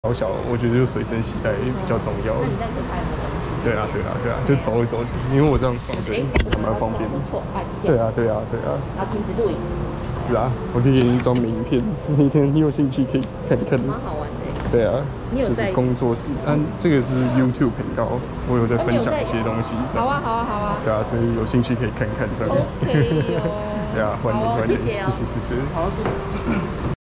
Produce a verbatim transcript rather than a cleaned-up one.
小小，我觉得就随身携带比较重要。 那你在可以拍很多东西。 对啊，对啊，对啊，就走一走，因为我这样放着还蛮方便的。 不错，按一下。 对啊，对啊，对啊。 然后停止录影。 是啊，我可以给你一张名片，那天你有兴趣可以看一看。 蛮好玩的。 对啊， 你有在就是工作室，但这个是 YouTube 频道，我有在分享一些东西。 好啊，好啊，好啊。 对啊，所以有兴趣可以看看这样。 OK 哦。 对啊，欢迎欢迎， 谢谢哦， 谢谢谢谢。 好，谢谢。